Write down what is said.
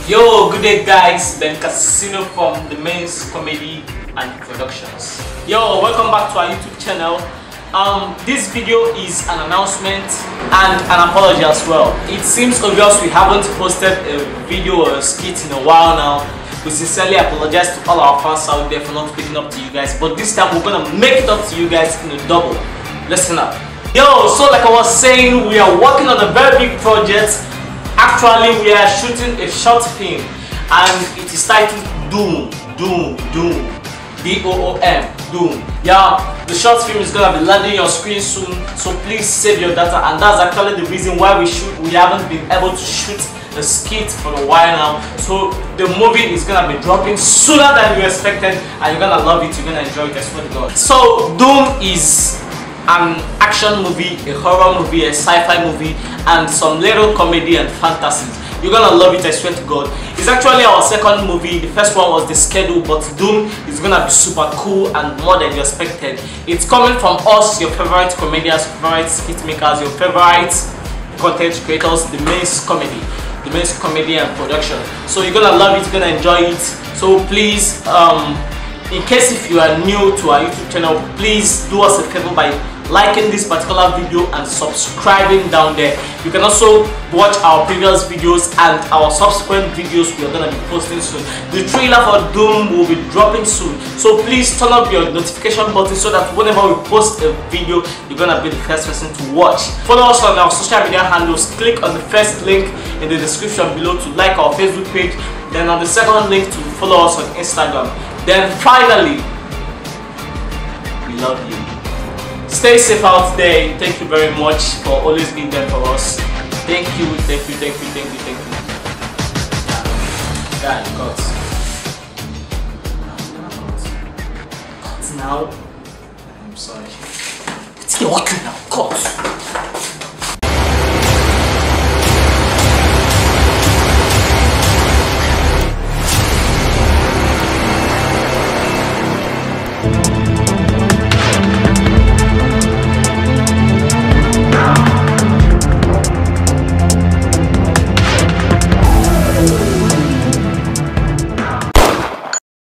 Yo, good day guys, Ben Casino from the Men's Comedy and Productions. Yo, welcome back to our YouTube channel. This video is an announcement and an apology as well. It seems obvious we haven't posted a video or a skit in a while now. We sincerely apologize to all our fans out there for not picking up to you guys, but this time we're gonna make it up to you guys in a double. Listen up. Yo, so like I was saying, we are working on a very big project. Actually, we are shooting a short film and it is titled Doom. Doom. Doom. Yeah, the short film is gonna be landing on your screen soon, so please save your data, and that's actually the reason why we haven't been able to shoot a skit for a while now. So the movie is gonna be dropping sooner than you expected, and you're gonna love it, you're gonna enjoy it, I swear to God. So Doom is an action movie, a horror movie, a sci-fi movie, and some little comedy and fantasies. You're gonna love it, I swear to God. It's actually our second movie. The first one was The Schedule, but Doom is gonna be super cool and more than you expected. It's coming from us, your favorite comedians, favorite skit makers, your favorite content creators, the Men's Comedy and Production. So you're gonna love it, you're gonna enjoy it. So please, in case if you are new to our YouTube channel, please do us a favor by liking this particular video and subscribing down there. You can also watch our previous videos and our subsequent videos we are going to be posting soon. The trailer for Doom will be dropping soon, so please turn up your notification button so that whenever we post a video, you're going to be the first person to watch. Follow us on our social media handles. Click on the first link in the description below to like our Facebook page, then on the second link to follow us on Instagram. Then finally, we love you. Stay safe out there. Thank you very much for always being there for us. Thank you. Yeah, cut. Cut now. I'm sorry. It's the working now. Cut.